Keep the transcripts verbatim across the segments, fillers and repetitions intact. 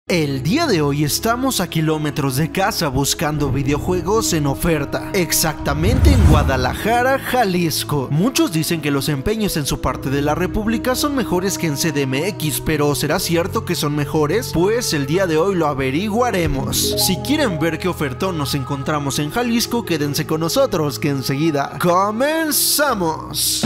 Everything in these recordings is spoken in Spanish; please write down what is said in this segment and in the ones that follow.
El día de hoy estamos a kilómetros de casa buscando videojuegos en oferta, exactamente en Guadalajara, Jalisco. Muchos dicen que los empeños en su parte de la república son mejores que en C D M X, pero ¿será cierto que son mejores? Pues el día de hoy lo averiguaremos. Si quieren ver qué ofertón nos encontramos en Jalisco, quédense con nosotros que enseguida comenzamos.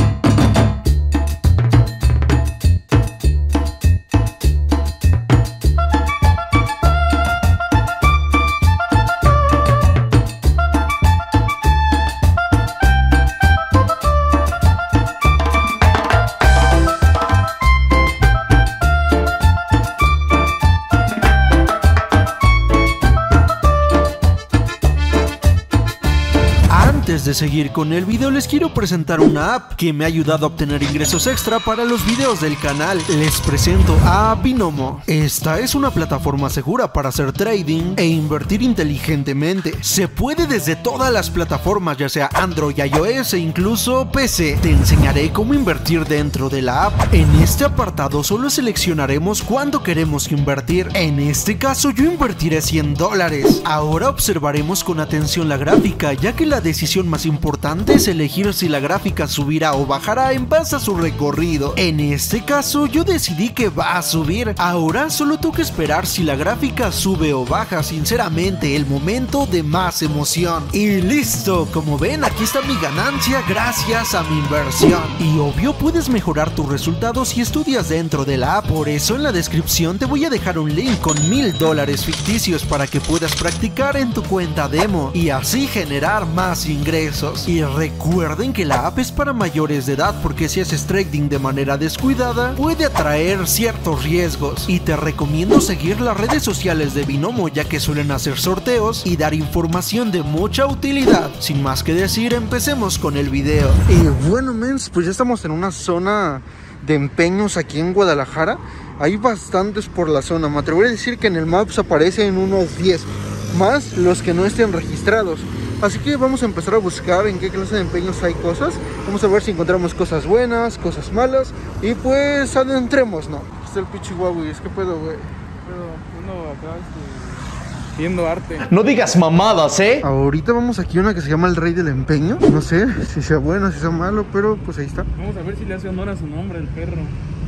Antes de seguir con el video, les quiero presentar una app que me ha ayudado a obtener ingresos extra para los videos del canal. Les presento a Binomo. Esta es una plataforma segura para hacer trading e invertir inteligentemente. Se puede desde todas las plataformas, ya sea Android, iOS e incluso P C. Te enseñaré cómo invertir dentro de la app. En este apartado solo seleccionaremos cuánto queremos invertir. En este caso yo invertiré cien dólares. Ahora observaremos con atención la gráfica, ya que la decisión más importante es elegir si la gráfica subirá o bajará en base a su recorrido. En este caso yo decidí que va a subir. Ahora solo tengo que esperar si la gráfica sube o baja. Sinceramente, el momento de más emoción. Y listo, como ven, aquí está mi ganancia gracias a mi inversión. Y obvio puedes mejorar tus resultados si estudias dentro de la app. Por eso en la descripción te voy a dejar un link con mil dólares ficticios para que puedas practicar en tu cuenta demo y así generar más ingresos. Y recuerden que la app es para mayores de edad, porque si haces trading de manera descuidada puede atraer ciertos riesgos. Y te recomiendo seguir las redes sociales de Binomo, ya que suelen hacer sorteos y dar información de mucha utilidad. Sin más que decir, empecemos con el video. Y bueno, mens, pues ya estamos en una zona de empeños aquí en Guadalajara. Hay bastantes por la zona. Me atrevería a decir que en el Maps aparecen unos diez, más los que no estén registrados. Así que vamos a empezar a buscar en qué clase de empeños hay cosas. Vamos a ver si encontramos cosas buenas, cosas malas. Y pues adentremos, ¿no? Está el pinche Huawei, es que pedo, güey. Pero uno acá este, viendo arte. No digas mamadas, ¿eh? Ahorita vamos aquí a una que se llama el Rey del Empeño. No sé si sea bueno, si sea malo, pero pues ahí está. Vamos a ver si le hace honor a su nombre, el perro.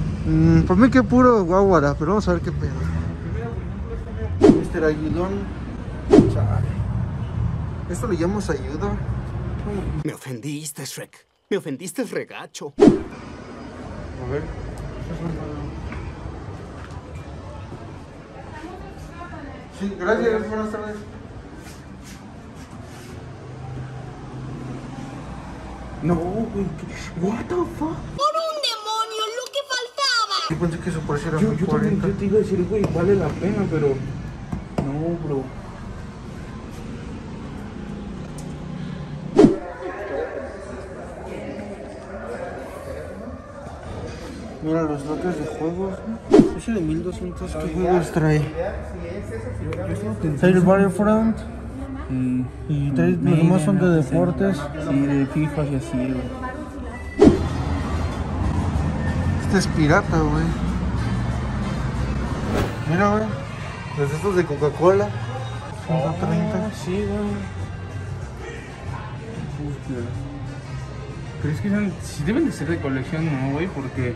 Mm, pues me queda puro guaguara, pero vamos a ver qué pedo. mister Ayudón. Chale. ¿Esto le llamamos ayuda? Me ofendiste, Shrek. Me ofendiste, regacho. A ver. Sí, gracias, buenas tardes. No, güey. What the fuck? ¡Por un demonio, lo que faltaba! Yo pensé que su precio era Yo, muy yo también cuarenta. yo te iba a decir, güey, vale la pena, pero... No, bro. Mira los lotes de juegos. Ese de mil doscientos, ¿qué juegos trae? Trae el Battlefront. Sí. Y trae, los demás son de deportes. Sí, de FIFA y así, güey. Este es pirata, güey. Mira, güey. Los de estos de Coca-Cola. ciento treinta. Ah, sí, güey. Pero es que son, sí deben de ser de colección, ¿no, güey? Porque...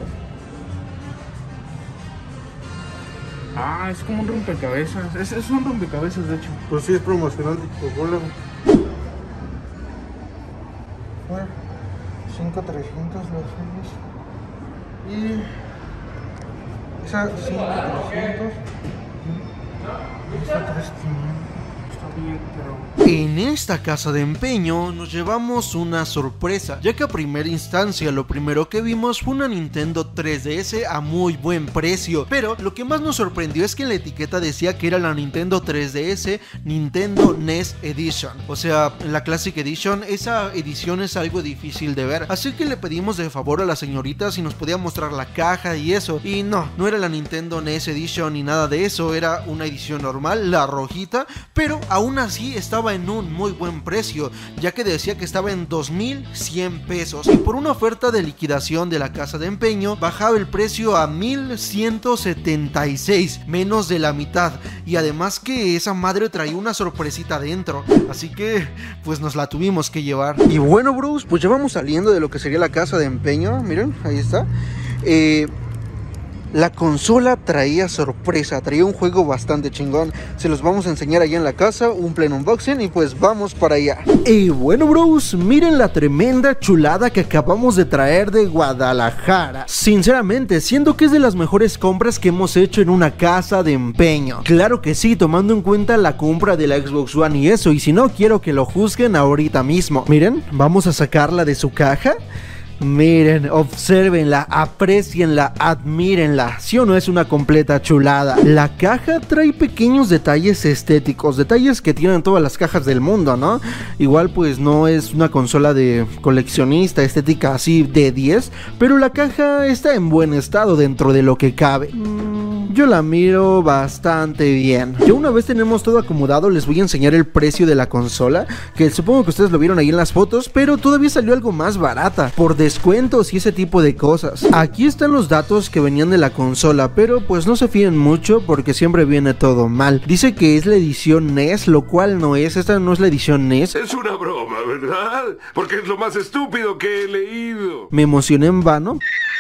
Ah, es como un rompecabezas. Es, es un rompecabezas, de hecho. Pues sí, es promocional de Coca-Cola. Bueno, cinco trescientos las series. Y... esa cinco trescientos. Esa tres quinientos. Está bien, pero... En esta casa de empeño nos llevamos una sorpresa, ya que a primera instancia lo primero que vimos fue una Nintendo tres D S a muy buen precio, pero lo que más nos sorprendió es que en la etiqueta decía que era la Nintendo tres D S Nintendo N E S Edition, o sea, la Classic Edition. Esa edición es algo difícil de ver, así que le pedimos de favor a la señorita si nos podía mostrar la caja y eso, y no, no era la Nintendo N E S Edition ni nada de eso, era una edición normal, la rojita, pero aún Aún así estaba en un muy buen precio, ya que decía que estaba en dos mil cien pesos, y por una oferta de liquidación de la casa de empeño bajaba el precio a mil ciento setenta y seis, menos de la mitad, y además que esa madre traía una sorpresita dentro, así que pues nos la tuvimos que llevar. Y bueno, bros, pues ya vamos saliendo de lo que sería la casa de empeño. Miren, ahí está. eh... La consola traía sorpresa, traía un juego bastante chingón. Se los vamos a enseñar allá en la casa, un pleno unboxing, y pues vamos para allá. Y bueno, bros, miren la tremenda chulada que acabamos de traer de Guadalajara. Sinceramente, siento que es de las mejores compras que hemos hecho en una casa de empeño. Claro que sí, tomando en cuenta la compra de la Xbox One y eso, y si no, quiero que lo juzguen ahorita mismo. Miren, vamos a sacarla de su caja. Miren, obsérvenla, aprecienla, admírenla. ¿Sí o no es una completa chulada? La caja trae pequeños detalles estéticos, detalles que tienen todas las cajas del mundo, ¿no? Igual pues no es una consola de coleccionista, estética así de diez, pero la caja está en buen estado dentro de lo que cabe. Yo la miro bastante bien. Ya una vez tenemos todo acomodado, les voy a enseñar el precio de la consola, que supongo que ustedes lo vieron ahí en las fotos, pero todavía salió algo más barata, por descuentos y ese tipo de cosas. Aquí están los datos que venían de la consola, pero pues no se fíen mucho porque siempre viene todo mal. Dice que es la edición N E S, lo cual no es, esta no es la edición N E S. Es una broma, ¿verdad? Porque es lo más estúpido que he leído. Me emocioné en vano.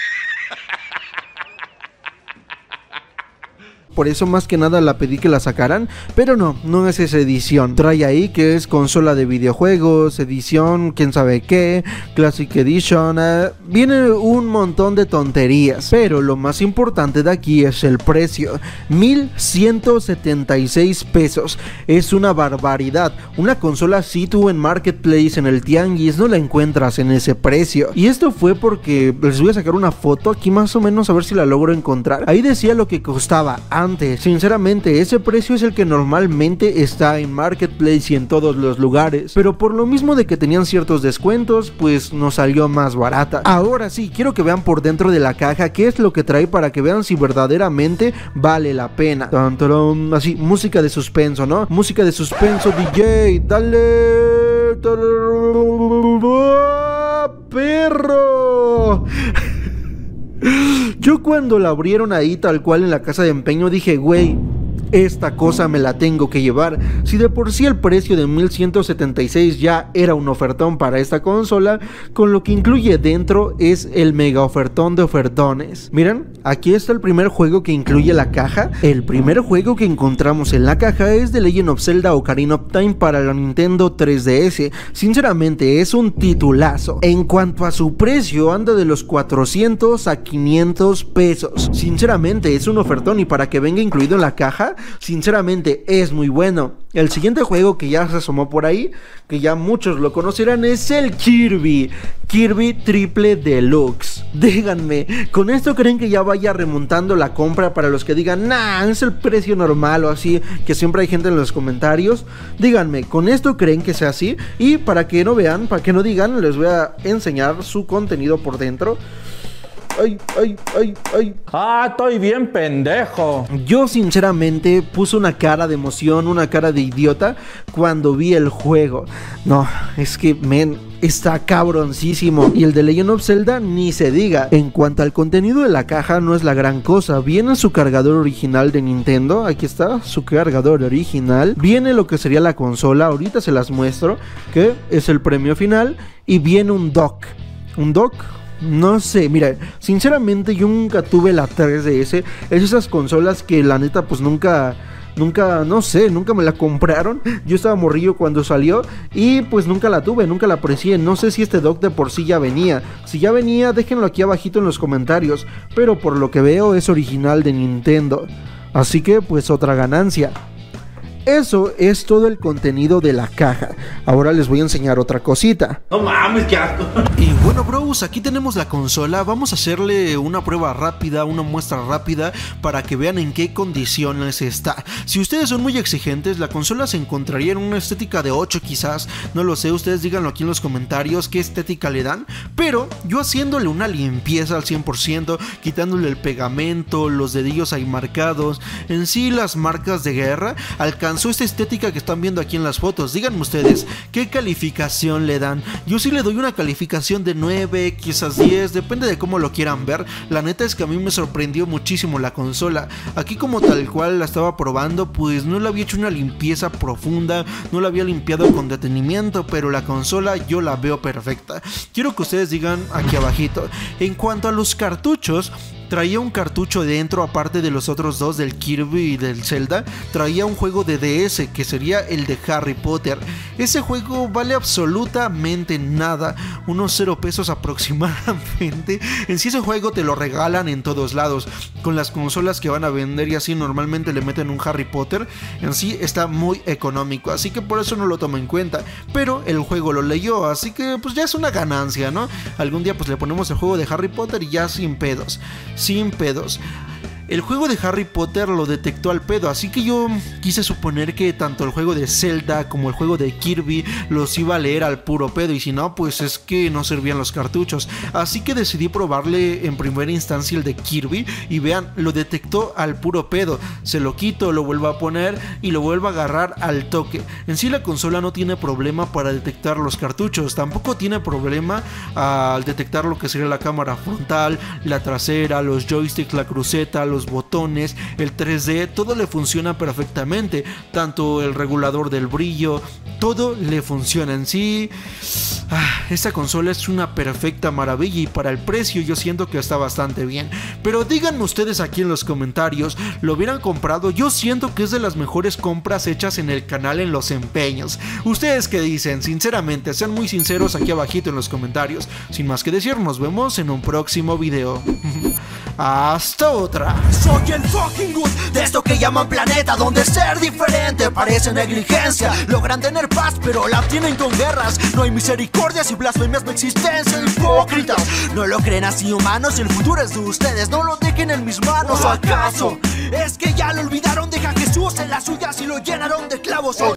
Por eso más que nada la pedí que la sacaran, pero no, no es esa edición. Trae ahí que es consola de videojuegos, edición, quién sabe qué, Classic Edition, eh, viene un montón de tonterías. Pero lo más importante de aquí es el precio, mil ciento setenta y seis pesos. Es una barbaridad. Una consola así tú en Marketplace, en el Tianguis, no la encuentras en ese precio. Y esto fue porque les voy a sacar una foto aquí más o menos a ver si la logro encontrar. Ahí decía lo que costaba antes. Sinceramente, ese precio es el que normalmente está en Marketplace y en todos los lugares, pero por lo mismo de que tenían ciertos descuentos, pues nos salió más barata. Ahora sí, quiero que vean por dentro de la caja qué es lo que trae para que vean si verdaderamente vale la pena. Tan, taran, así, música de suspenso, ¿no? Música de suspenso, D J, dale. ¡Perro! Yo cuando la abrieron ahí tal cual en la casa de empeño dije, güey, esta cosa me la tengo que llevar. Si de por sí el precio de mil ciento setenta y seis ya era un ofertón para esta consola, con lo que incluye dentro es el mega ofertón de ofertones. Miren, aquí está el primer juego que incluye la caja. El primer juego que encontramos en la caja es The Legend of Zelda Ocarina of Time para la Nintendo tres D S. Sinceramente es un titulazo. En cuanto a su precio, anda de los cuatrocientos a quinientos pesos. Sinceramente es un ofertón, y para que venga incluido en la caja, sinceramente es muy bueno. El siguiente juego que ya se asomó por ahí, que ya muchos lo conocerán, es el Kirby Kirby Triple Deluxe. Díganme, ¿con esto creen que ya vaya remontando la compra? Para los que digan, nah, es el precio normal o así, que siempre hay gente en los comentarios. Díganme, ¿con esto creen que sea así? Y para que no vean, para que no digan, les voy a enseñar su contenido por dentro. Ay, ay, ay, ay. Ah, estoy bien pendejo. Yo sinceramente puse una cara de emoción, una cara de idiota cuando vi el juego. No, es que, men, está cabroncísimo. Y el de Legend of Zelda ni se diga. En cuanto al contenido de la caja, no es la gran cosa. Viene su cargador original de Nintendo. Aquí está, su cargador original. Viene lo que sería la consola. Ahorita se las muestro, que es el premio final. Y viene un dock. Un dock... No sé, mira, sinceramente yo nunca tuve la tres D S. Es esas consolas que la neta pues nunca, nunca, no sé, nunca me la compraron. Yo estaba morrillo cuando salió y pues nunca la tuve, nunca la aprecié. No sé si este dock de por sí ya venía. Si ya venía, déjenlo aquí abajito en los comentarios. Pero por lo que veo es original de Nintendo. Así que pues otra ganancia. Eso es todo el contenido de la caja. Ahora les voy a enseñar otra cosita. No mames, qué asco. Y bueno, bros, aquí tenemos la consola. Vamos a hacerle una prueba rápida, una muestra rápida, para que vean en qué condiciones está. Si ustedes son muy exigentes, la consola se encontraría en una estética de ocho quizás. No lo sé, ustedes díganlo aquí en los comentarios qué estética le dan. Pero yo haciéndole una limpieza al cien por ciento, quitándole el pegamento, los dedillos ahí marcados, en sí las marcas de guerra, alcanzando lanzó esta estética que están viendo aquí en las fotos. Díganme ustedes, ¿qué calificación le dan? Yo sí le doy una calificación de nueve, quizás diez, depende de cómo lo quieran ver. La neta es que a mí me sorprendió muchísimo la consola. Aquí como tal cual la estaba probando, pues no le había hecho una limpieza profunda, no la había limpiado con detenimiento, pero la consola yo la veo perfecta. Quiero que ustedes digan aquí abajito. En cuanto a los cartuchos, traía un cartucho dentro, aparte de los otros dos, del Kirby y del Zelda. Traía un juego de D S, que sería el de Harry Potter. Ese juego vale absolutamente nada, unos cero pesos aproximadamente. En sí ese juego te lo regalan en todos lados. Con las consolas que van a vender y así normalmente le meten un Harry Potter. En sí está muy económico, así que por eso no lo tomo en cuenta. Pero el juego lo leyó, así que pues ya es una ganancia, ¿no? Algún día pues le ponemos el juego de Harry Potter y ya sin pedos. Sin pedos. El juego de Harry Potter lo detectó al pedo, así que yo quise suponer que tanto el juego de Zelda como el juego de Kirby los iba a leer al puro pedo, y si no, pues es que no servían los cartuchos. Así que decidí probarle en primera instancia el de Kirby y vean, lo detectó al puro pedo. Se lo quito, lo vuelvo a poner y lo vuelvo a agarrar al toque. En sí la consola no tiene problema para detectar los cartuchos, tampoco tiene problema al detectar lo que sería la cámara frontal, la trasera, los joysticks, la cruceta, los botones, el tres D, todo le funciona perfectamente, tanto el regulador del brillo, todo le funciona. En sí, ah, esta consola es una perfecta maravilla y para el precio yo siento que está bastante bien. Pero díganme ustedes aquí en los comentarios, ¿lo hubieran comprado? Yo siento que es de las mejores compras hechas en el canal en los empeños. ¿Ustedes qué dicen? Sinceramente, sean muy sinceros aquí abajito en los comentarios. Sin más que decir, nos vemos en un próximo video. Hasta otra. Soy el fucking good de esto que llaman planeta, donde ser diferente parece negligencia. Logran tener paz pero la tienen con guerras. No hay misericordias y blasfemias de existencia. Hipócritas, no lo creen así humanos. El futuro es de ustedes, no lo dejen en mis manos. ¿O acaso es que ya lo olvidaron? Deja a Jesús en las suyas y lo llenaron de clavos.